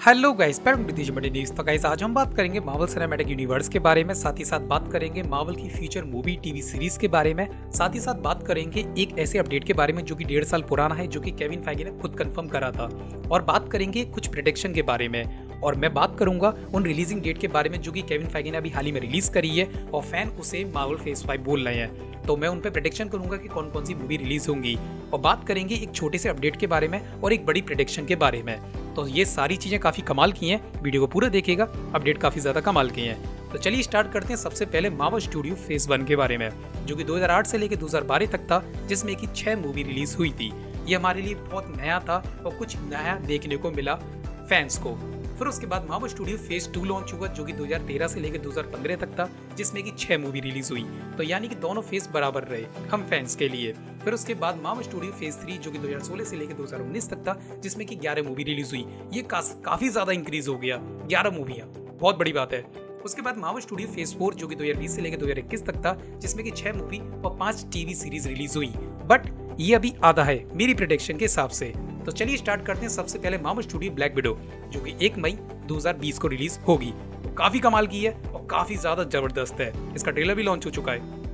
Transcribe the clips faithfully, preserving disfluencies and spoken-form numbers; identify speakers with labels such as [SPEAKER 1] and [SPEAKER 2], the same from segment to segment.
[SPEAKER 1] Hello guys, मैं नितीश बड़ी news. तो गाइस आज हम बात करेंगे मार्वल सिनेमैटिक यूनिवर्स के बारे में, साथ ही साथ बात करेंगे मार्वल की फ्यूचर मूवी टीवी सीरीज के बारे में, साथ ही साथ बात करेंगे एक ऐसे अपडेट के बारे में जो कि डेढ़ साल पुराना है, जो कि केविन फाइगी ने खुद कंफर्म करा था। और बात करेंगे कुछ प्रेडिक्शन के बारे में, और मैं बात करूंगा उन रिलीजिंग डेट के बारे में जो कि केविन फाइगी ने अभी हाल ही में रिलीज करी है और फैन उसे मार्वल फेज फाइव बोल रहे हैं। तो मैं उन पर प्रेडिक्शन करूंगा कि कौन कौन सी मूवी रिलीज होंगी, और बात करेंगे एक छोटे से अपडेट के बारे में और एक बड़ी प्रेडिक्शन के बारे में। तो ये सारी चीजें काफी कमाल की हैं, वीडियो को पूरा देखिएगा, अपडेट काफी ज्यादा कमाल की हैं। तो चलिए स्टार्ट करते हैं सबसे पहले मार्वल स्टूडियो फेज वन के बारे में, जो कि दो हज़ार आठ से लेकर दो हज़ार बारह तक था, जिसमें कि छह मूवी रिलीज हुई थी। ये हमारे लिए बहुत नया था और कुछ नया देखने को मिला फैंस को। फिर उसके बाद Marvel Studio phase two launch हुआ, जो कि दो हज़ार तेरह से लेकर दो हज़ार पंद्रह तक था, जिसमें कि छह मूवी रिलीज हुई। तो यानी कि दोनों फेज बराबर रहे हम फैंस के लिए। फिर उसके बाद मार्वल स्टूडियो फेज थ्री, जो कि दो हज़ार सोलह से लेकर दो हज़ार उन्नीस तक था, जिसमें कि ग्यारह मूवी रिलीज हुई। ये का, काफी ज्यादा इंक्रीज हो गया, ग्यारह मूवियां, बहुत बड़ी बात है। उसके बाद मार्वल स्टूडियो फेज फोर, जो कि दो हज़ार बीस से लेकर दो हज़ार इक्कीस तक था, जिसमें कि छह मूवी और पांच टीवी सीरीज रिलीज हुई। बट ये अभी आधा है मेरी प्रेडिक्शन के हिसाब से। तो चलिए स्टार्ट करते हैं सबसे पहले मार्वल स्टूडियो ब्लैक विडो, जो कि एक मई दो हज़ार बीस को रिलीज होगी। तो काफी कमाल की है और काफी ज्यादा जबरदस्त है, इसका ट्रेलर भी लॉन्च हो चुका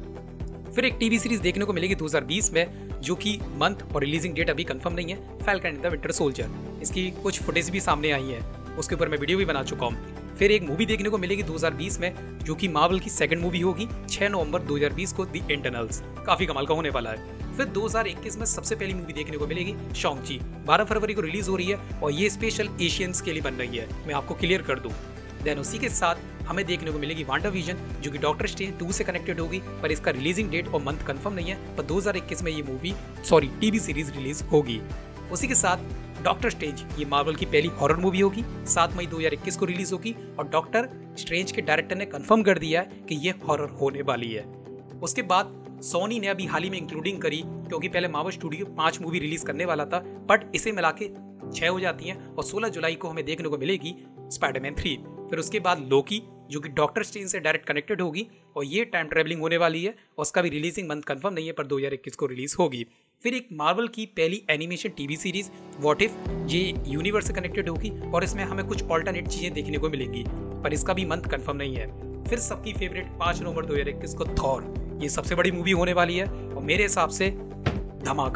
[SPEAKER 1] है। फिर एक टीवी सीरीज देखने को मिलेगी दो हज़ार बीस में, जो कि मंथ और रिलीजिंग डेट अभी कंफर्म नहीं है, Falcon and the Winter Soldier. इसकी कुछ फुटेज भी सामने आई है, उसके ऊपर मैं वीडियो भी बना चुका हूँ। फिर एक मूवी देखने को मिलेगी दो हज़ार बीस में, जो कि मार्वल की सेकंड मूवी होगी, छह नवंबर दो हज़ार बीस को, द इंटरनल्स। काफी कमाल का होने वाला है। फिर दो हज़ार इक्कीस में सबसे पहली मूवी देखने को मिलेगी शॉन्ग-ची, बारह फरवरी को रिलीज हो रही है और ये स्पेशल एशियंस के लिए बन रही है, मैं आपको क्लियर कर दूं। देन उसी के साथ हमें देखने को मिलेगी वांडा विजन, जो कि डॉक्टर स्ट्रेंज टू से कनेक्टेड होगी, पर इसका रिलीजिंग डेट और मंथ कंफर्म नहीं है, पर दो हज़ार इक्कीस में ये movie sorry TV series release होगी। उसी के साथ डॉक्टर स्ट्रेंज, ये मार्वल की पहली हॉरर मूवी होगी, सात मई दो हज़ार इक्कीस को रिलीज होगी, और डॉक्टर स्ट्रेंज के डायरेक्टर ने कंफर्म कर दिया है कि ये हॉरर होने वाली है। उसके बाद सोनी ने अभी हाल ही में इंक्लूडिंग करी, क्योंकि पहले मार्वल स्टूडियो पांच मूवी रिलीज करने वाला था, बट इसे मिला के छह हो जाती हैं, और सोलह जुलाई को हमें देखने को मिलेगी स्पाइडरमैन थ्री। फिर उसके बाद लोकी, जो कि डॉक्टर स्ट्रेंज से डायरेक्ट कनेक्टेड होगी, और ये टाइम ट्रेवलिंग होने वाली है, और उसका भी रिलीजिंग मंथ कंफर्म नहीं है, पर दो हज़ार इक्कीस को रिलीज होगी। फिर एक मार्वल की पहली animation TV series what if, ये यूनिवर्स से कनेक्टेड होगी, और इसमें हमें कुछ ऑल्टरनेट चीजें देखने को मिलेंगी, पर इसका भी मंथ कंफर्म नहीं है। फिर सबकी फेवरेट पांच नवंबर दो हज़ार इक्कीस को थॉर, ये सबसे बड़ी मूवी होने वाली है और मेरे हिसाब से धमाका।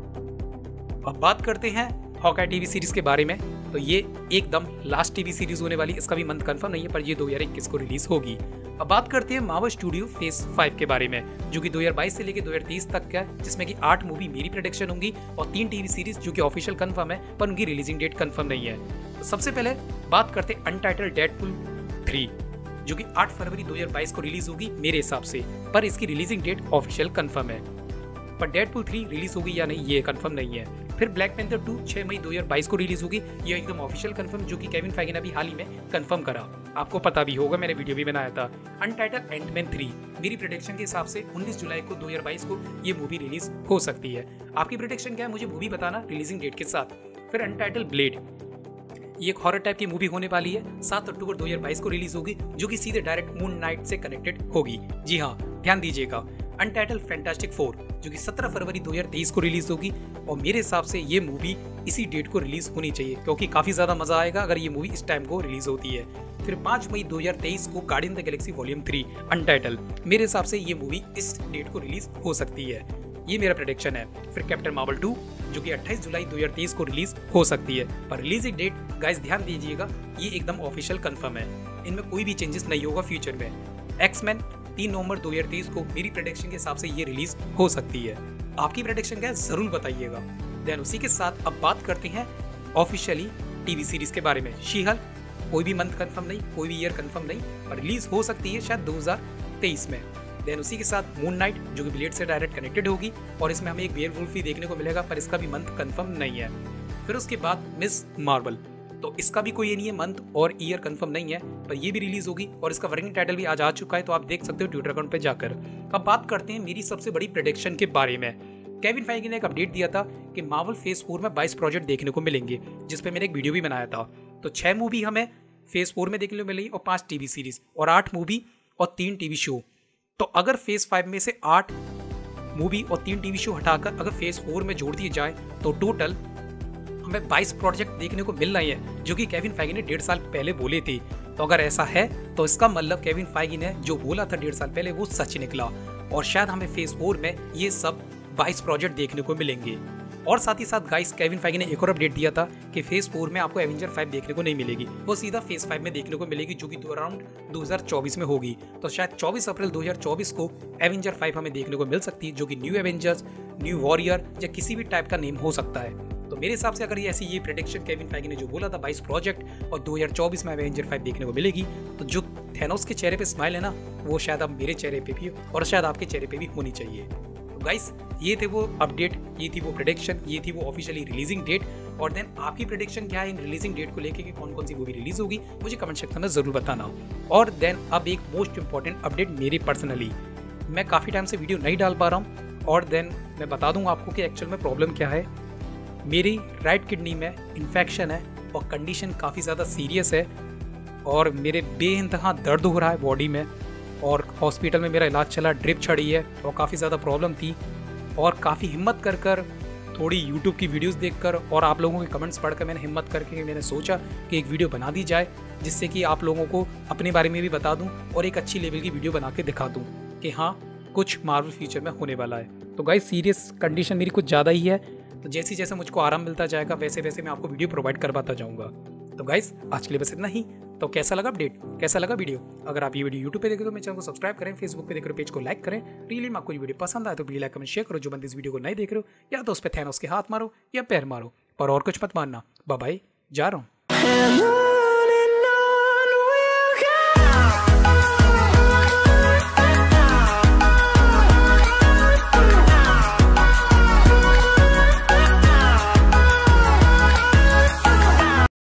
[SPEAKER 1] अब बात करते हैं हॉकाई टीवी सीरीज के बारे में। तो ये एकदम लास्ट टीवी सीरीज होने वाली, इसका भी मंथ कंफर्म नहीं है, पर ये दो हज़ार इक्कीस को रिलीज होगी। अब बात करते हैं मार्वल स्टूडियो फेज फाइव के बारे में, जो कि दो हज़ार बाईस से लेकर दो हज़ार तेईस तक का है, जिसमें कि आठ मूवी मेरी प्रेडिक्शन होंगी और तीन टीवी सीरीज जो कि ऑफिशियल कंफर्म है, पर उनकी रिलीजिंग डेट कंफर्म नहीं है। तो सबसे पहले बात करते हैं अनटाइटल्ड डेडपूल थ्री, जो कि आठ फरवरी दो हज़ार बाईस को रिलीज होगी मेरे हिसाब से, पर इसकी रिलीजिंग डेट ऑफिशियल कंफर्म है। पर डेडपूल थ्री रिलीज होगी या नहीं ये कंफर्म नहीं है। फिर ब्लैक पैंथर टू छह मई दो हज़ार बाईस को रिलीज होगी, ये एकदम ऑफिशियल कंफर्म, जो कि केविन फाइगी ने अभी हाल ही में कंफर्म करा, आपको पता भी होगा, मैंने वीडियो भी बनाया था। अनटाइटल्ड एंटमैन थ्री, मेरी प्रेडिक्शन के हिसाब से उन्नीस जुलाई को दो हज़ार बाईस को ये मूवी रिलीज हो सकती है। आपकी प्रेडिक्शन क्या है मुझे मूवी बताना रिलीजिंग डेट के साथ। फिर अनटाइटल्ड ब्लेड, ये एक हॉरर टाइप की मूवी होने वाली है, सात अक्टूबर दो हज़ार बाईस को रिलीज होगी, जो कि सीधे डायरेक्ट मून नाइट से कनेक्टेड होगी। जी हाँ, ध्यान दीजिएगा। अनटाइटल्ड फैंटास्टिक फोर, जो कि सत्रह फरवरी दो हज़ार तेईस को रिलीज होगी, और मेरे हिसाब से ये मूवी इसी डेट को रिलीज होनी चाहिए, क्योंकि काफी ज्यादा मजा आएगा अगर ये मूवी इस टाइम को रिलीज होती है। फिर पांच मई दो हज़ार तेईस को guardian the galaxy volume three untitled, मेरे हिसाब से ये मूवी इस डेट को रिलीज हो सकती है, ये मेरा प्रेडिक्शन है। फिर कैप्टन मार्वल टू, जो कि अट्ठाईस जुलाई दो हज़ार तेईस को रिलीज हो सकती है, पर रिलीजिंग डेट गाइस ध्यान दीजिएगा, ये एकदम ऑफिशियल कंफर्म है, इनमें कोई भी चेंजेस नहीं होगा फ्यूचर में। एक्समैन तीन नवंबर दो हज़ार तेईस को मेरी प्रेडिक्शन के हिसाब से ये रिलीज हो सकती है। आपकी प्रेडिक्शन क्या है जरूर बताइएगा। देन उसी के साथ अब बात करते हैं ऑफिशियली टीवी सीरीज के बारे में। शी हल्क, कोई भी मंथ कंफर्म नहीं, कोई भी ईयर कंफर्म नहीं, पर रिलीज हो सकती है शायद दो हज़ार तेईस में। देन उसी के साथ मून नाइट, जो कि ब्लेड से डायरेक्ट कनेक्टेड होगी, और इसमें हमें एक वेयरवुल्फ भी देखने को मिलेगा, पर इसका भी मंथ कंफर्म नहीं है। फिर उसके बाद मिस मार्वल, तो इसका भी कोई ये नहीं है, मंथ और ईयर कंफर्म नहीं है, पर ये भी रिलीज होगी, और इसका वर्किंग टाइटल भी आज आ चुका है, तो आप देख सकते हो ट्विटर अकाउंट पे जाकर। अब बात करते हैं मेरी सबसे बड़ी प्रेडिक्शन के बारे में। केविन फाइगी ने एक अपडेट दिया था कि मार्वल फेज फोर में बाईस प्रोजेक्ट देखने को मिलेंगे, जिसपे मैंने एक वीडियो भी बनाया था। तो छह मूवी हमें फेज फोर में देखने को मिलेगी, और पांच टीवी सीरीज, और आठ मूवी और तीन टीवी शो। तो अगर फेज फाइव में से आठ मूवी और तीन टीवी शो हटाकर अगर फेज फोर में जोड़ दिए जाए, तो टोटल हमें बाईस प्रोजेक्ट देखने को मिल रहे हैं जो कि केविन फाइगी ने डेढ़ साल पहले बोले थे। तो अगर ऐसा है तो इसका मतलब केविन फाइगी ने जो बोला था डेढ़ साल पहले वो सच निकला और शायद हमें फेज फोर में ये सब बाईस प्रोजेक्ट देखने को मिलेंगे। और साथ ही साथ गाइस केविन फाइगी ने एक और अपडेट दिया था कि फेज फोर में आपको एवेंजर फाइव देखने को नहीं मिलेगी, वो सीधा फेज फाइव में देखने को मिलेगी जो कि अराउंड दो हज़ार चौबीस में होगी। तो शायद चौबीस अप्रैल दो हज़ार चौबीस को एवेंजर फाइव हमें देखने को मिल सकती है जो कि न्यू एवेंजर्स, न्यू वॉरियर या किसी भी टाइप का नेम हो सकता है। तो मेरे हिसाब से अगर ये ऐसी ये प्रेडिक्शन केविन फाइगी ने जो बोला था बाईस प्रोजेक्ट और दो हज़ार चौबीस में एवेंजर फाइव देखने को मिलेगी, तो जो थैनोस के चेहरे पे स्माइल है ना वो शायद अब मेरे चेहरे पे भी और शायद आपके चेहरे पे भी होनी चाहिए। तो गाइस ये थे वो अपडेट, ये थी वो प्रेडिक्शन, ये थी वो ऑफिशियली रिलीजिंग डेट। और देन आपकी प्रेडिक्शन क्या है इन रिलीजिंग डेट को लेके कि कौन कौन सी मूवी रिलीज होगी, मुझे कमेंट सेक्शन में जरूर बताना। और देन अब एक मोस्ट इंपॉर्टेंट अपडेट मेरी पर्सनली, मैं काफ़ी टाइम से वीडियो नहीं डाल पा रहा हूँ और देन मैं बता दूंगा आपको कि एक्चुअल में प्रॉब्लम क्या है। मेरी राइट किडनी में इन्फेक्शन है और कंडीशन काफ़ी ज़्यादा सीरियस है और मेरे बेइंतहा दर्द हो रहा है बॉडी में और हॉस्पिटल में मेरा इलाज चला, ड्रिप चढ़ी है और काफ़ी ज़्यादा प्रॉब्लम थी। और काफ़ी हिम्मत कर कर थोड़ी यूट्यूब की वीडियोस देखकर और आप लोगों के कमेंट्स पढ़कर मैंने हिम्मत करके मैंने सोचा कि एक वीडियो बना दी जाए जिससे कि आप लोगों को अपने बारे में भी बता दूं और एक अच्छी लेवल की वीडियो बना के दिखा दूं कि हाँ कुछ मार्वल फ्यूचर में होने वाला है। तो गाइस सीरियस कंडीशन मेरी कुछ ज़्यादा ही है, तो जैसे जैसे मुझको आराम मिलता जाएगा वैसे वैसे मैं आपको वीडियो प्रोवाइड करवाता जाऊँगा। तो गाइस आज के लिए बस इतना ही। तो कैसा लगा अपडेट, कैसा लगा वीडियो? अगर आप ये वीडियो यूट्यूब पे देख रहे हो तो मेरे चैनल को सब्सक्राइब करें, फेसबुक पे देख रहे हो पेज को लाइक करें। रियली में आपको ये वीडियो पसंद आए तो प्लीज लाइक कमेंट शेयर करो। जो बंदे इस वीडियो को नहीं देख रहे हो या तो उस पर थैनोस के हाथ मारो या पैर मारो, पर और कुछ मत मानना। बाय बाय, जा रहा हूँ।